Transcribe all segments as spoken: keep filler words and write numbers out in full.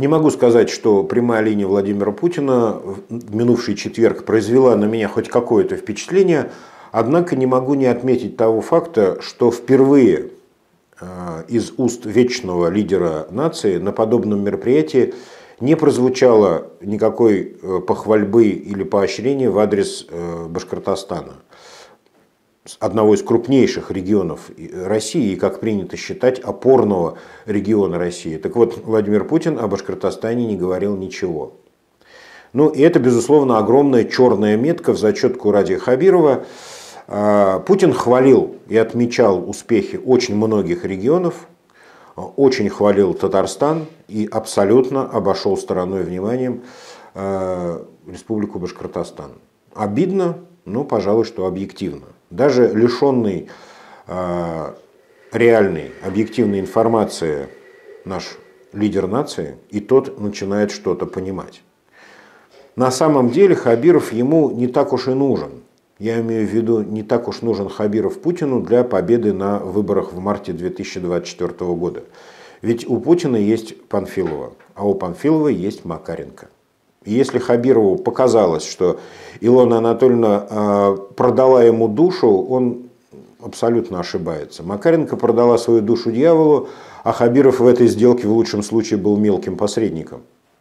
Не могу сказать, что прямая линия Владимира Путина в минувший четверг произвела на меня хоть какое-то впечатление, однако не могу не отметить того факта, что впервые из уст вечного лидера нации на подобном мероприятии не прозвучало никакой похвальбы или поощрения в адрес Башкортостана, одного из крупнейших регионов России и, как принято считать, опорного региона России. Так вот, Владимир Путин о Башкортостане не говорил ничего. Ну и это, безусловно, огромная черная метка в зачетку Ради Хабирова. Путин хвалил и отмечал успехи очень многих регионов, очень хвалил Татарстан и абсолютно обошел стороной вниманием Республику Башкортостан. Обидно, но, пожалуй, что объективно. Даже лишенный э, реальной, объективной информации наш лидер нации, и тот начинает что-то понимать. На самом деле Хабиров ему не так уж и нужен. Я имею в виду, не так уж нужен Хабиров Путину для победы на выборах в марте две тысячи двадцать четвёртого года. Ведь у Путина есть Панфилова, а у Панфилова есть Макаренко. И если Хабирову показалось, что Илона Анатольевна продала ему душу, он абсолютно ошибается. Макаренко продала свою душу дьяволу, а Хабиров в этой сделке в лучшем случае был мелким посредником.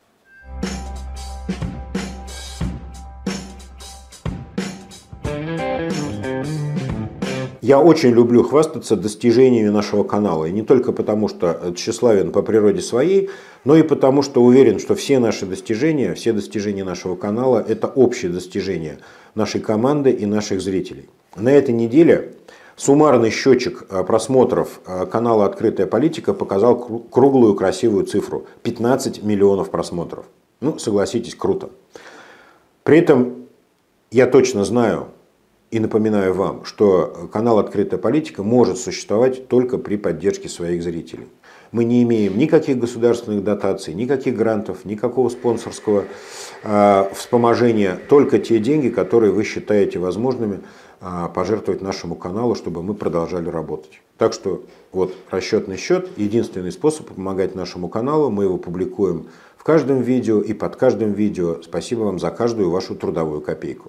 Я очень люблю хвастаться достижениями нашего канала. И не только потому, что тщеславен по природе своей, но и потому, что уверен, что все наши достижения, все достижения нашего канала – это общие достижения нашей команды и наших зрителей. На этой неделе суммарный счетчик просмотров канала «Открытая политика» показал круглую красивую цифру – пятнадцать миллионов просмотров. Ну, согласитесь, круто. При этом я точно знаю, и напоминаю вам, что канал «Открытая политика» может существовать только при поддержке своих зрителей. Мы не имеем никаких государственных дотаций, никаких грантов, никакого спонсорского э, вспоможения. Только те деньги, которые вы считаете возможными э, пожертвовать нашему каналу, чтобы мы продолжали работать. Так что вот расчетный счет – единственный способ помогать нашему каналу. Мы его публикуем в каждом видео и под каждым видео. Спасибо вам за каждую вашу трудовую копейку.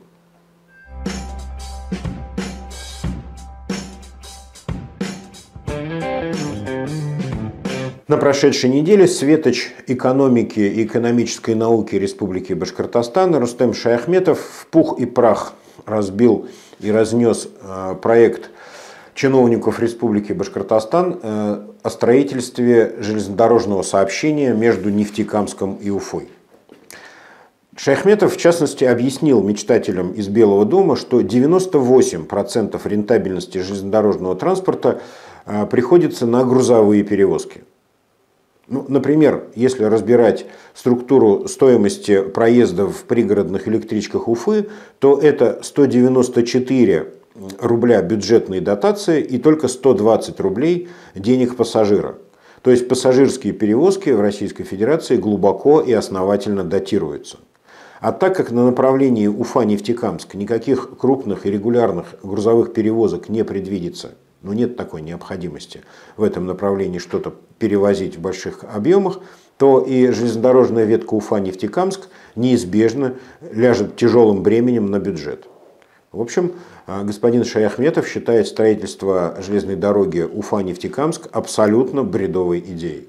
На прошедшей неделе светоч экономики и экономической науки Республики Башкортостан Рустем Шаяхметов в пух и прах разбил и разнес проект чиновников Республики Башкортостан о строительстве железнодорожного сообщения между Нефтекамском и Уфой. Шаяхметов, в частности, объяснил мечтателям из Белого дома, что девяносто восемь процентов рентабельности железнодорожного транспорта приходится на грузовые перевозки. Ну, например, если разбирать структуру стоимости проезда в пригородных электричках Уфы, то это сто девяносто четыре рубля бюджетной дотации и только сто двадцать рублей денег пассажира. То есть пассажирские перевозки в Российской Федерации глубоко и основательно датируются. А так как на направлении Уфа-Нефтекамск никаких крупных и регулярных грузовых перевозок не предвидится, но нет такой необходимости в этом направлении что-то перевозить в больших объемах, то и железнодорожная ветка Уфа-Нефтекамск неизбежно ляжет тяжелым бременем на бюджет. В общем, господин Шаяхметов считает строительство железной дороги Уфа-Нефтекамск абсолютно бредовой идеей.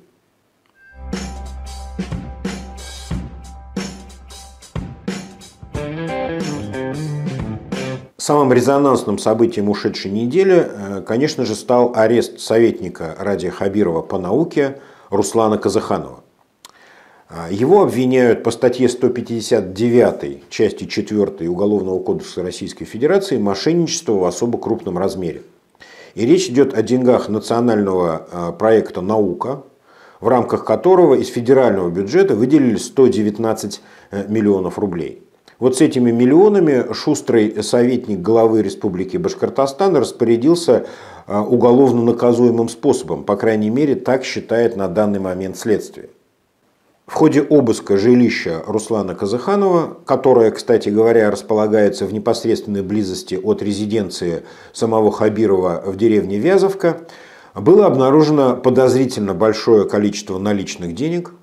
Самым резонансным событием ушедшей недели, конечно же, стал арест советника Ради Хабирова по науке Руслана Казаханова. Его обвиняют по статье сто пятьдесят девять части четвёртой Уголовного кодекса Российской Федерации мошенничество в особо крупном размере. И речь идет о деньгах национального проекта «Наука», в рамках которого из федерального бюджета выделили сто девятнадцать миллионов рублей. Вот с этими миллионами шустрый советник главы Республики Башкортостан распорядился уголовно наказуемым способом, по крайней мере, так считает на данный момент следствие. В ходе обыска жилища Руслана Казаханова, которое, кстати говоря, располагается в непосредственной близости от резиденции самого Хабирова в деревне Вязовка, было обнаружено подозрительно большое количество наличных денег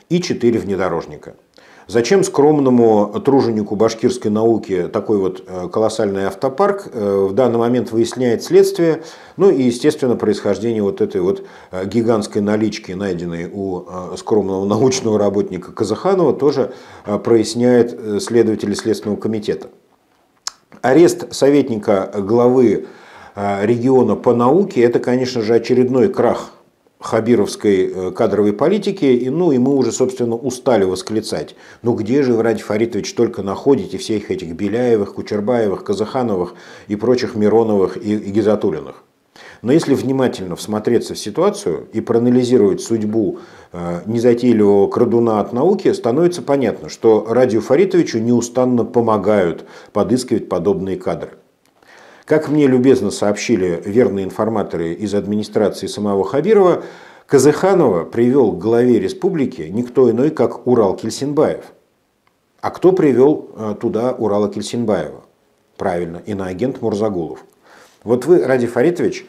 и четыре внедорожника. Зачем скромному труженику башкирской науки такой вот колоссальный автопарк, в данный момент выясняет следствие, ну и, естественно, происхождение вот этой вот гигантской налички, найденной у скромного научного работника Казаханова, тоже проясняет следователи Следственного комитета. Арест советника главы региона по науке – это, конечно же, очередной крах хабировской кадровой политики, и, ну, и мы уже, собственно, устали восклицать. Ну где же вы, Ради Фаритович, только находите всех этих Беляевых, Кучербаевых, Казахановых и прочих Мироновых и, и Гизатуллиных? Но если внимательно всмотреться в ситуацию и проанализировать судьбу э, незатейливого крадуна от науки, становится понятно, что Радию Фаритовичу неустанно помогают подыскивать подобные кадры. Как мне любезно сообщили верные информаторы из администрации самого Хабирова, Казаханова привел к главе республики никто иной, как Урал Кельсинбаев. А кто привел туда Урала Кельсинбаева? Правильно, иноагент Мурзагулов. Вот вы, Ради Фаритович,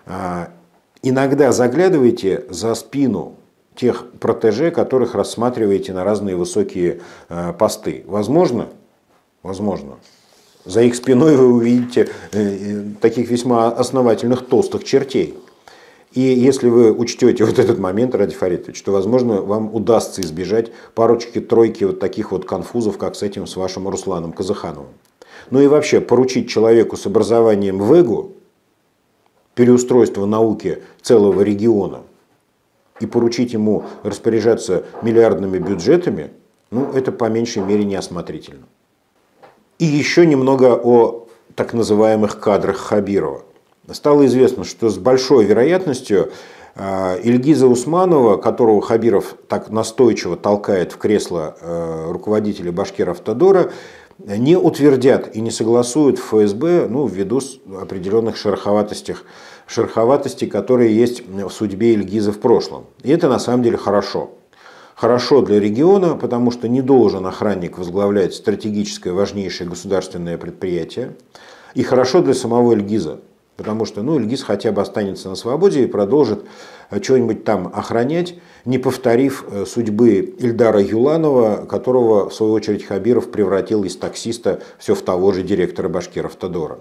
иногда заглядываете за спину тех протеже, которых рассматриваете на разные высокие посты. Возможно? Возможно. За их спиной вы увидите таких весьма основательных толстых чертей. И если вы учтете вот этот момент, Ради Фаритович, то, возможно, вам удастся избежать парочки-тройки вот таких вот конфузов, как с этим, с вашим Русланом Казахановым. Ну и вообще, поручить человеку с образованием в ЭГУ переустройство науки целого региона и поручить ему распоряжаться миллиардными бюджетами, ну, это по меньшей мере неосмотрительно. И еще немного о так называемых кадрах Хабирова. Стало известно, что с большой вероятностью Ильгиза Усманова, которого Хабиров так настойчиво толкает в кресло руководителя Башкиравтодора, не утвердят и не согласуют в ФСБ, ну, ввиду определенных шероховатостей, шероховатостей, которые есть в судьбе Ильгиза в прошлом. И это на самом деле хорошо. Хорошо для региона, потому что не должен охранник возглавлять стратегическое важнейшее государственное предприятие. И хорошо для самого Ильгиза, потому что, ну, Ильгиз хотя бы останется на свободе и продолжит что-нибудь там охранять, не повторив судьбы Ильдара Юланова, которого, в свою очередь, Хабиров превратил из таксиста все в того же директора Башкиравтодора.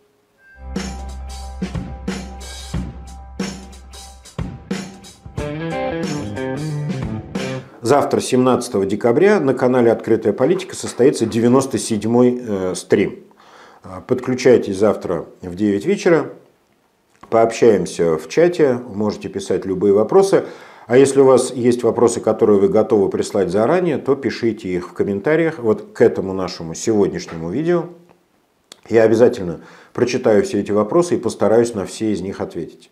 Завтра, семнадцатого декабря, на канале «Открытая политика» состоится девяносто седьмой э, стрим. Подключайтесь завтра в девять вечера, пообщаемся в чате, можете писать любые вопросы. А если у вас есть вопросы, которые вы готовы прислать заранее, то пишите их в комментариях вот к этому нашему сегодняшнему видео. Я обязательно прочитаю все эти вопросы и постараюсь на все из них ответить.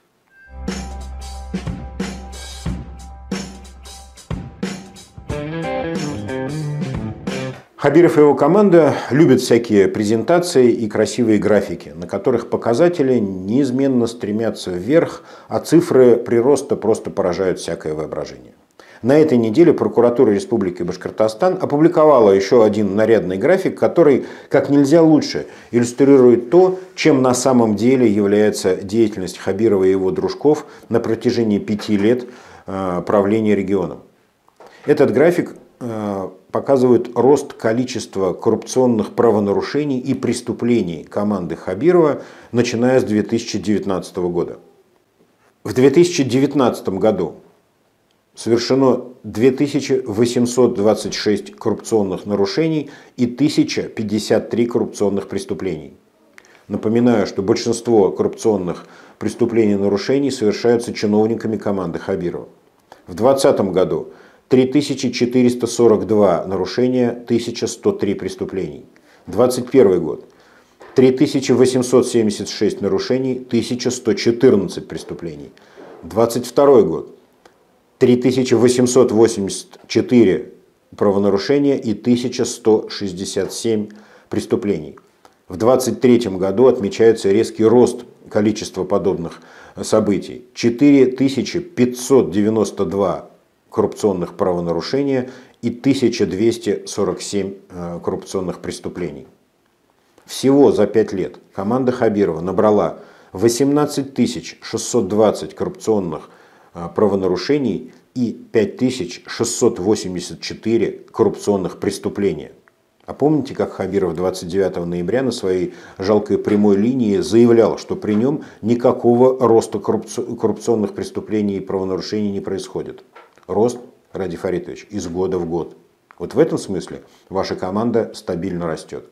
Хабиров и его команда любят всякие презентации и красивые графики, на которых показатели неизменно стремятся вверх, а цифры прироста просто поражают всякое воображение. На этой неделе прокуратура Республики Башкортостан опубликовала еще один нарядный график, который как нельзя лучше иллюстрирует то, чем на самом деле является деятельность Хабирова и его дружков на протяжении пяти лет правления регионом. Этот график показывает рост количества коррупционных правонарушений и преступлений команды Хабирова, начиная с две тысячи девятнадцатого года. В две тысячи девятнадцатом году совершено две тысячи восемьсот двадцать шесть коррупционных нарушений и тысяча пятьдесят три коррупционных преступлений. Напоминаю, что большинство коррупционных преступлений и нарушений совершаются чиновниками команды Хабирова. В две тысячи двадцатом году три тысячи четыреста сорок два нарушения, тысяча сто три преступлений. двадцать первый год. три тысячи восемьсот семьдесят шесть нарушений, тысяча сто четырнадцать преступлений. двадцать второй год. три тысячи восемьсот восемьдесят четыре правонарушения и тысяча сто шестьдесят семь преступлений. В двадцать третьем году отмечается резкий рост количества подобных событий. четыре тысячи пятьсот девяносто два коррупционных правонарушения и тысяча двести сорок семь коррупционных преступлений. Всего за пять лет команда Хабирова набрала восемнадцать тысяч шестьсот двадцать коррупционных правонарушений, и пять тысяч шестьсот восемьдесят четыре коррупционных преступления. А помните, как Хабиров двадцать девятого ноября на своей жалкой прямой линии заявлял, что при нем никакого роста коррупционных преступлений и правонарушений не происходит? Рост, Ради Фаритович, из года в год. Вот в этом смысле ваша команда стабильно растет.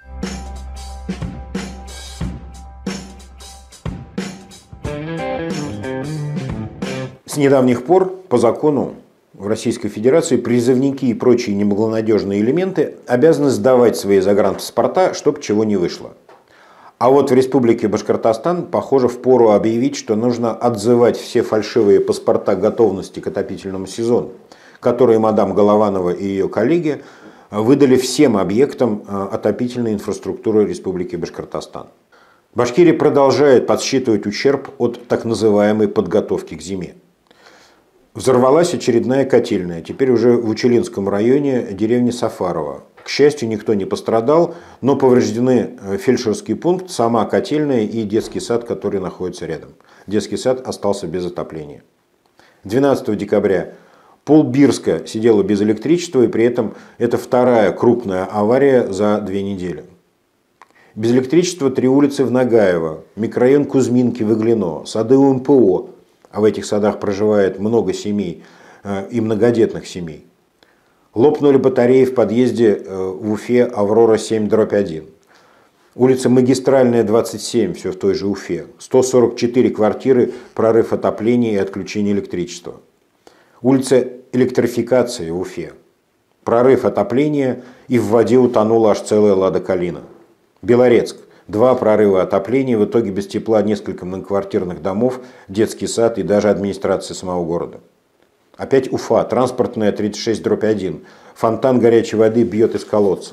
С недавних пор по закону в Российской Федерации призывники и прочие неблагонадежные элементы обязаны сдавать свои загранпаспорта, чтобы чего не вышло. А вот в Республике Башкортостан, похоже, впору объявить, что нужно отзывать все фальшивые паспорта готовности к отопительному сезону, которые мадам Голованова и ее коллеги выдали всем объектам отопительной инфраструктуры Республики Башкортостан. Башкирия продолжает подсчитывать ущерб от так называемой подготовки к зиме. Взорвалась очередная котельная, теперь уже в Учелинском районе деревни Сафарова. К счастью, никто не пострадал, но повреждены фельдшерский пункт, сама котельная и детский сад, который находится рядом. Детский сад остался без отопления. двенадцатого декабря полбирска сидела без электричества, и при этом это вторая крупная авария за две недели. Без электричества три улицы в Нагаево, микрорайон Кузьминки в Иглино, сады У М П О, а в этих садах проживает много семей и многодетных семей. Лопнули батареи в подъезде в Уфе Аврора семь дробь один. Улица Магистральная, двадцать семь, все в той же Уфе. сто сорок четыре квартиры, прорыв отопления и отключение электричества. Улица Электрификации в Уфе. Прорыв отопления, и в воде утонула аж целая Лада Калина. Белорецк. Два прорыва отопления, в итоге без тепла несколько многоквартирных домов, детский сад и даже администрация самого города. Опять Уфа, транспортная тридцать шесть дробь один. Фонтан горячей воды бьет из колодца.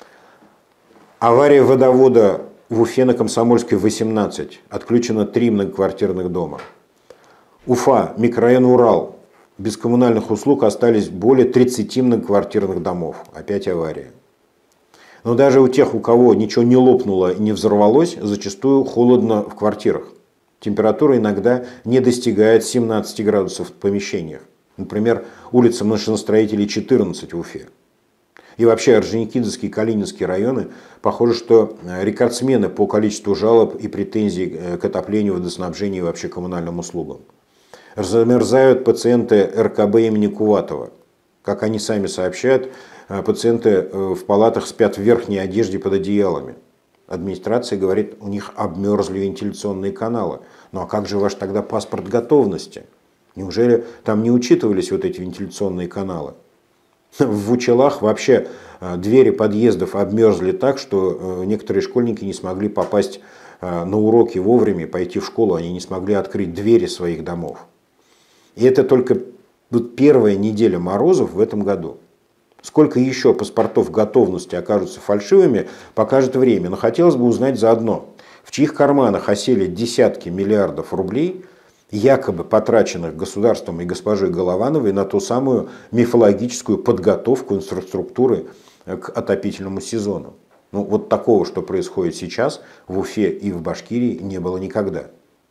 Авария водовода в Уфе на Комсомольской восемнадцать. Отключено три многоквартирных дома. Уфа, микрорайон Урал. Без коммунальных услуг остались более тридцати многоквартирных домов. Опять авария. Но даже у тех, у кого ничего не лопнуло и не взорвалось, зачастую холодно в квартирах. Температура иногда не достигает семнадцати градусов в помещениях. Например, улица машиностроителей четырнадцать в Уфе. И вообще Орджоникидзевский и Калининский районы, похоже, что рекордсмены по количеству жалоб и претензий к отоплению, водоснабжению и вообще коммунальным услугам. Замерзают пациенты Р К Б имени Куватова. Как они сами сообщают, пациенты в палатах спят в верхней одежде под одеялами. Администрация говорит, у них обмерзли вентиляционные каналы. Ну а как же ваш тогда паспорт готовности? Неужели там не учитывались вот эти вентиляционные каналы? В Учелах вообще двери подъездов обмерзли так, что некоторые школьники не смогли попасть на уроки вовремя, пойти в школу, они не смогли открыть двери своих домов. И это только первая неделя морозов в этом году. Сколько еще паспортов готовности окажутся фальшивыми, покажет время. Но хотелось бы узнать заодно, в чьих карманах осели десятки миллиардов рублей, якобы потраченных государством и госпожой Головановой на ту самую мифологическую подготовку инфраструктуры к отопительному сезону. Ну, вот такого, что происходит сейчас в Уфе и в Башкирии, не было никогда.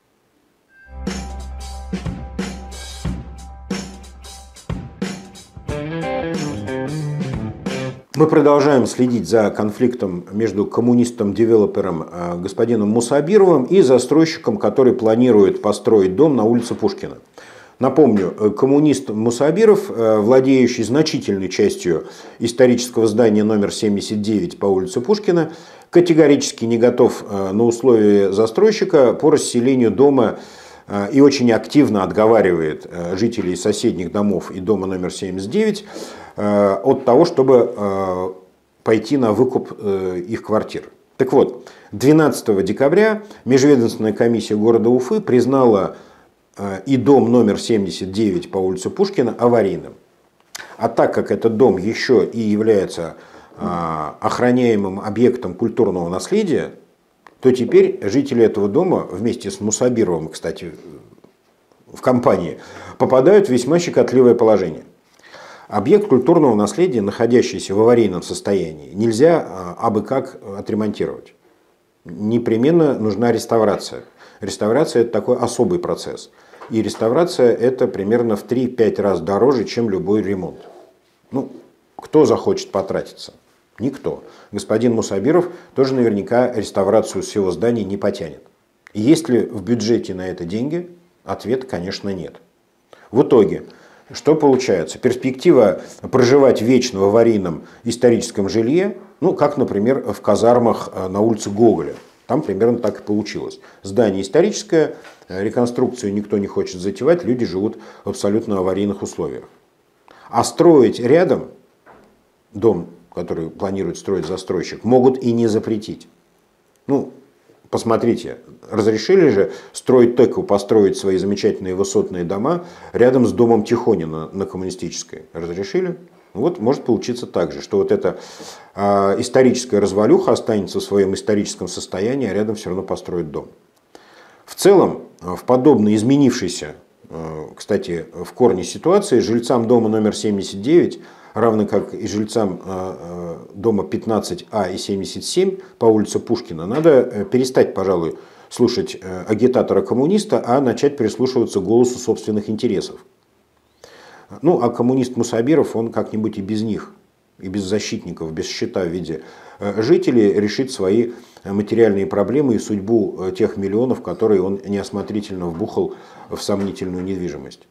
Мы продолжаем следить за конфликтом между коммунистом-девелопером господином Мусабировым и застройщиком, который планирует построить дом на улице Пушкина. Напомню, коммунист Мусабиров, владеющий значительной частью исторического здания номер семьдесят девять по улице Пушкина, категорически не готов на условия застройщика по расселению дома и очень активно отговаривает жителей соседних домов и дома номер семьдесят девять от того, чтобы пойти на выкуп их квартир. Так вот, двенадцатого декабря межведомственная комиссия города Уфы признала и дом номер семьдесят девять по улице Пушкина аварийным. А так как этот дом еще и является охраняемым объектом культурного наследия, то теперь жители этого дома вместе с Мусабировым, кстати, в компании, попадают в весьма щекотливое положение. Объект культурного наследия, находящийся в аварийном состоянии, нельзя абы как отремонтировать. Непременно нужна реставрация. Реставрация – это такой особый процесс. И реставрация это примерно в три-пять раз дороже, чем любой ремонт. Ну, кто захочет потратиться? Никто. Господин Мусабиров тоже наверняка реставрацию всего здания не потянет. Есть ли в бюджете на это деньги? Ответ, конечно, нет. В итоге, что получается? Перспектива проживать вечно в аварийном историческом жилье, ну, как, например, в казармах на улице Гоголя. Там примерно так и получилось. Здание историческое, реконструкцию никто не хочет затевать, люди живут в абсолютно аварийных условиях. А строить рядом дом, который планирует строить застройщик, могут и не запретить. Ну, посмотрите, разрешили же строить ТЭКу, построить свои замечательные высотные дома рядом с домом Тихонина на Коммунистической. Разрешили? Вот может получиться так же, что вот эта э, историческая развалюха останется в своем историческом состоянии, а рядом все равно построят дом. В целом, в подобной изменившейся, э, кстати, в корне ситуации, жильцам дома номер семьдесят девять, равно как и жильцам э, э, дома пятнадцать А и семьдесят семь по улице Пушкина, надо перестать, пожалуй, слушать э, агитатора-коммуниста, а начать прислушиваться к голосу собственных интересов. Ну, а коммунист Мусабиров, он как-нибудь и без них, и без защитников, без щита в виде жителей решит свои материальные проблемы и судьбу тех миллионов, которые он неосмотрительно вбухал в сомнительную недвижимость.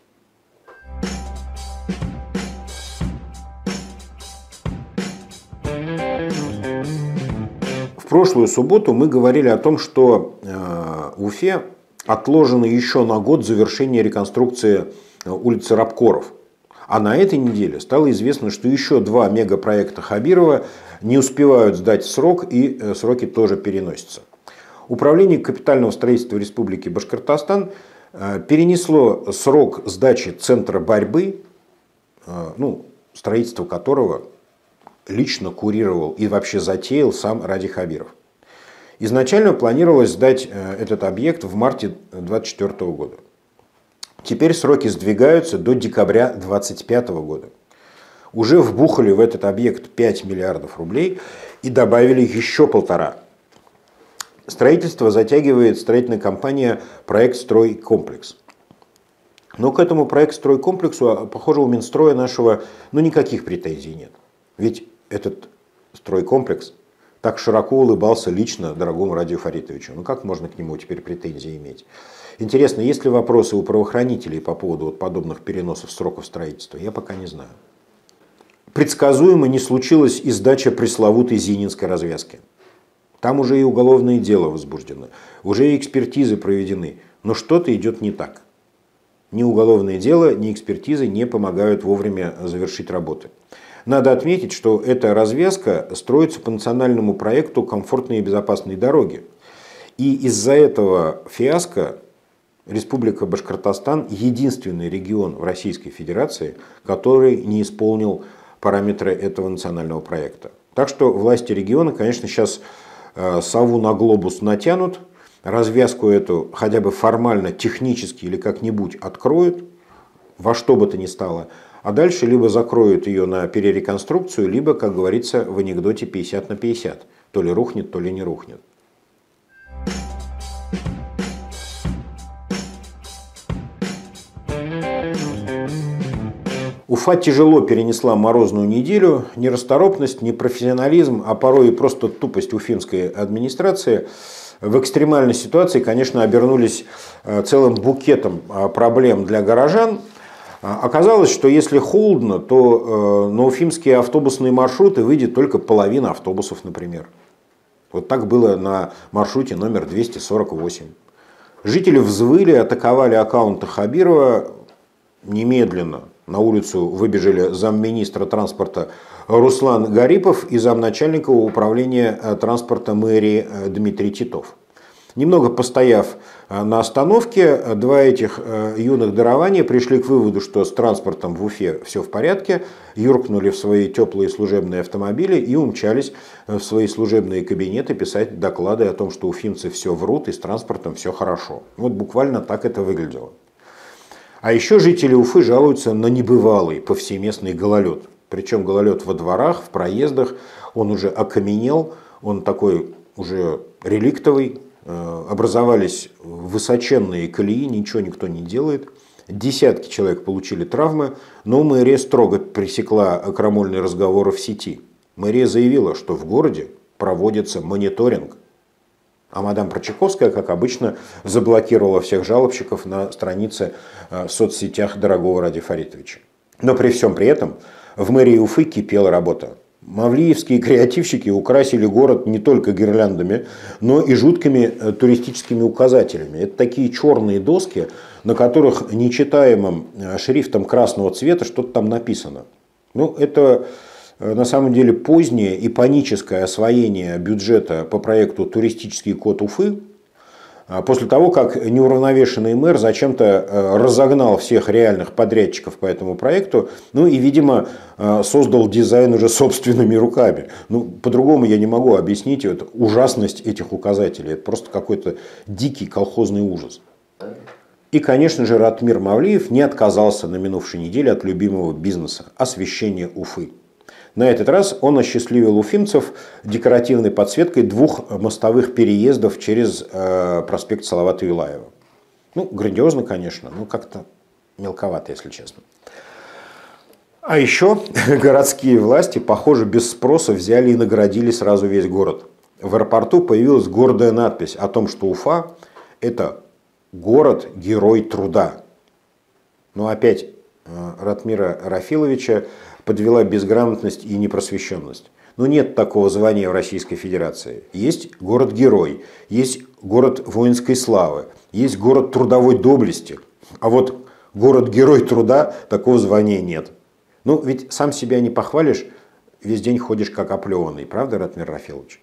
В прошлую субботу мы говорили о том, что в Уфе отложено еще на год завершение реконструкции улицы Рабкоров. А на этой неделе стало известно, что еще два мегапроекта Хабирова не успевают сдать срок, и сроки тоже переносятся. Управление капитального строительства Республики Башкортостан перенесло срок сдачи центра борьбы, ну, строительство которого лично курировал и вообще затеял сам Ради Хабиров. Изначально планировалось сдать этот объект в марте две тысячи двадцать четвёртого года. Теперь сроки сдвигаются до декабря две тысячи двадцать пятого года. Уже вбухали в этот объект пять миллиардов рублей и добавили еще полтора. Строительство затягивает строительная компания «Проект Стройкомплекс». Но к этому проект Стройкомплексу, похоже, у Минстроя нашего ну, никаких претензий нет. Ведь этот стройкомплекс так широко улыбался лично дорогому Радию Фаритовичу. Ну как можно к нему теперь претензии иметь? Интересно, есть ли вопросы у правоохранителей по поводу вот подобных переносов сроков строительства? Я пока не знаю. Предсказуемо не случилась и сдача пресловутой Зининской развязки. Там уже и уголовное дело возбуждено, уже и экспертизы проведены, но что-то идет не так. Ни уголовное дело, ни экспертизы не помогают вовремя завершить работы. Надо отметить, что эта развязка строится по национальному проекту «Комфортные и безопасные дороги». И из-за этого фиаско Республика Башкортостан единственный регион в Российской Федерации, который не исполнил параметры этого национального проекта. Так что власти региона, конечно, сейчас сову на глобус натянут, развязку эту хотя бы формально, технически или как-нибудь откроют, во что бы то ни стало, а дальше либо закроют ее на перереконструкцию, либо, как говорится в анекдоте, пятьдесят на пятьдесят. То ли рухнет, то ли не рухнет. Уфа тяжело перенесла морозную неделю. Нерасторопность, непрофессионализм, а порой и просто тупость уфимской администрации в экстремальной ситуации, конечно, обернулись целым букетом проблем для горожан. Оказалось, что если холодно, то на уфимские автобусные маршруты выйдет только половина автобусов, например. Вот так было на маршруте номер двести сорок восемь. Жители взвыли, атаковали аккаунты Хабирова немедленно. На улицу выбежали замминистра транспорта Руслан Гарипов и замначальника управления транспорта мэрии Дмитрий Титов. Немного постояв на остановке, два этих юных дарования пришли к выводу, что с транспортом в Уфе все в порядке, юркнули в свои теплые служебные автомобили и умчались в свои служебные кабинеты писать доклады о том, что уфимцы все врут и с транспортом все хорошо. Вот буквально так это выглядело. А еще жители Уфы жалуются на небывалый повсеместный гололед. Причем гололед во дворах, в проездах, он уже окаменел, он такой уже реликтовый, образовались высоченные колеи, ничего никто не делает. Десятки человек получили травмы, но мэрия строго пресекла крамольные разговоры в сети. Мэрия заявила, что в городе проводится мониторинг. А мадам Прочаковская, как обычно, заблокировала всех жалобщиков на странице в соцсетях дорогого Ради Фаритовича. Но при всем при этом в мэрии Уфы кипела работа. Мавлиевские креативщики украсили город не только гирляндами, но и жуткими туристическими указателями. Это такие черные доски, на которых нечитаемым шрифтом красного цвета что-то там написано. Ну, это на самом деле позднее и паническое освоение бюджета по проекту «Туристический код Уфы», после того, как неуравновешенный мэр зачем-то разогнал всех реальных подрядчиков по этому проекту, ну и, видимо, создал дизайн уже собственными руками. Ну, по-другому я не могу объяснить вот ужасность этих указателей. Это просто какой-то дикий колхозный ужас. И, конечно же, Ратмир Мавлиев не отказался на минувшей неделе от любимого бизнеса – освещения Уфы. На этот раз он осчастливил уфимцев декоративной подсветкой двух мостовых переездов через э, проспект Салавата Юлаева. Ну, грандиозно, конечно, но как-то мелковато, если честно. А еще городские власти, похоже, без спроса взяли и наградили сразу весь город. В аэропорту появилась гордая надпись о том, что Уфа – это город-герой труда. Но опять э, Ратмира Рафиловича подвела безграмотность и непросвещенность. Но нет такого звания в Российской Федерации. Есть город-герой, есть город воинской славы, есть город трудовой доблести. А вот город-герой труда такого звания нет. Ну, ведь сам себя не похвалишь, весь день ходишь как оплеванный. Правда, Ратмир Рафилович?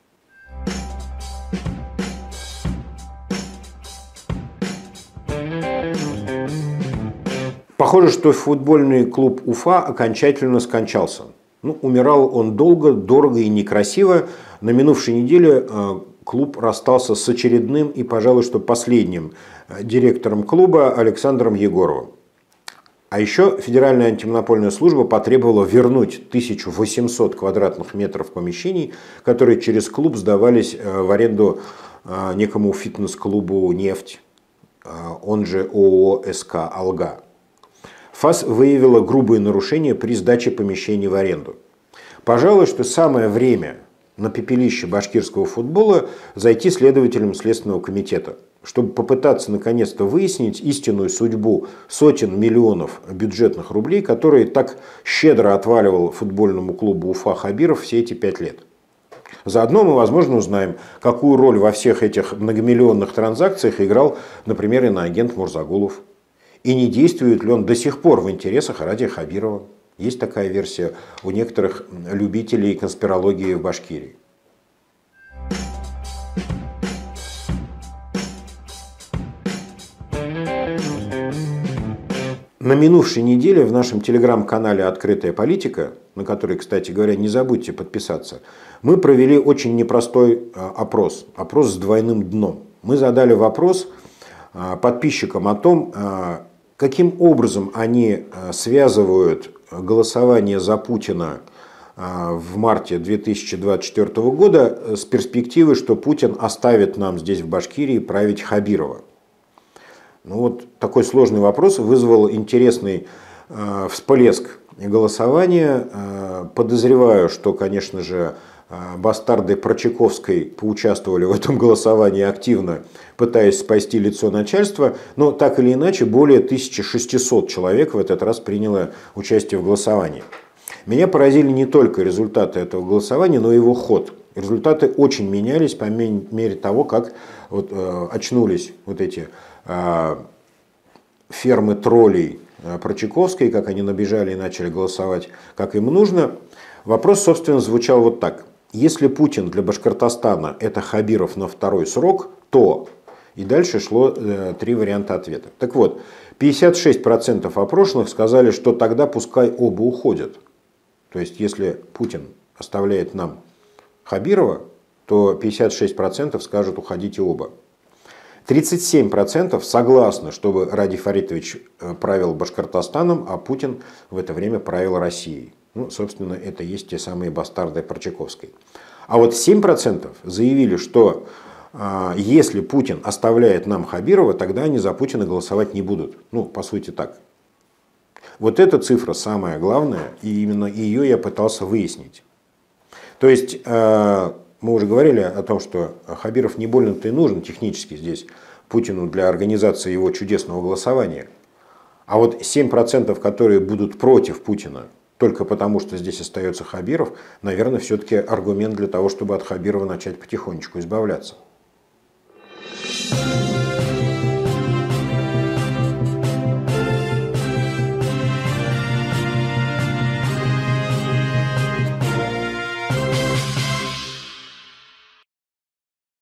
Похоже, что футбольный клуб Уфа окончательно скончался. Ну, умирал он долго, дорого и некрасиво. На минувшей неделе клуб расстался с очередным и, пожалуй, что последним директором клуба Александром Егоровым. А еще Федеральная антимонопольная служба потребовала вернуть тысячу восемьсот квадратных метров помещений, которые через клуб сдавались в аренду некому фитнес-клубу «Нефть», он же ООО «СК Алга». ФАС выявила грубые нарушения при сдаче помещений в аренду. Пожалуй, что самое время на пепелище башкирского футбола зайти следователям Следственного комитета, чтобы попытаться наконец-то выяснить истинную судьбу сотен миллионов бюджетных рублей, которые так щедро отваливал футбольному клубу Уфа Хабиров все эти пять лет. Заодно мы, возможно, узнаем, какую роль во всех этих многомиллионных транзакциях играл, например, иноагент Мурзагулов. И не действует ли он до сих пор в интересах Радия Хабирова. Есть такая версия у некоторых любителей конспирологии в Башкирии. На минувшей неделе в нашем телеграм-канале «Открытая политика», на который, кстати говоря, не забудьте подписаться, мы провели очень непростой опрос. Опрос с двойным дном. Мы задали вопрос подписчикам о том, каким образом они связывают голосование за Путина в марте две тысячи двадцать четвёртого года с перспективой, что Путин оставит нам здесь в Башкирии править Хабирова. Ну вот такой сложный вопрос вызвал интересный всплеск голосования. Подозреваю, что, конечно же, бастарды Прочаковской поучаствовали в этом голосовании активно, пытаясь спасти лицо начальства, но так или иначе более тысячи шестисот человек в этот раз приняло участие в голосовании. Меня поразили не только результаты этого голосования, но и его ход. Результаты очень менялись по мере того, как вот, э, очнулись вот эти э, фермы троллей Прочаковской, как они набежали и начали голосовать, как им нужно. Вопрос, собственно, звучал вот так. Если Путин для Башкортостана это Хабиров на второй срок, то... И дальше шло э, три варианта ответа. Так вот, пятьдесят шесть процентов опрошенных сказали, что тогда пускай оба уходят. То есть, если Путин оставляет нам Хабирова, то пятьдесят шесть процентов скажут уходите оба. тридцать семь процентов согласны, чтобы Ради Фаритович правил Башкортостаном, а Путин в это время правил Россией. Ну, собственно, это есть те самые бастарды Прочаковской. А вот семь процентов заявили, что Если Путин оставляет нам Хабирова, тогда они за Путина голосовать не будут. Ну, по сути, так. Вот эта цифра самая главная, и именно ее я пытался выяснить. То есть, мы уже говорили о том, что Хабиров не больно-то и нужен технически здесь Путину для организации его чудесного голосования. А вот семь процентов, которые будут против Путина, только потому, что здесь остается Хабиров, наверное, все-таки аргумент для того, чтобы от Хабирова начать потихонечку избавляться. Thank you.